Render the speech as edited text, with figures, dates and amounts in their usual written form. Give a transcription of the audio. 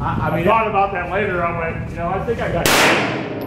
I mean, thought about that later. I went, you know, I think I got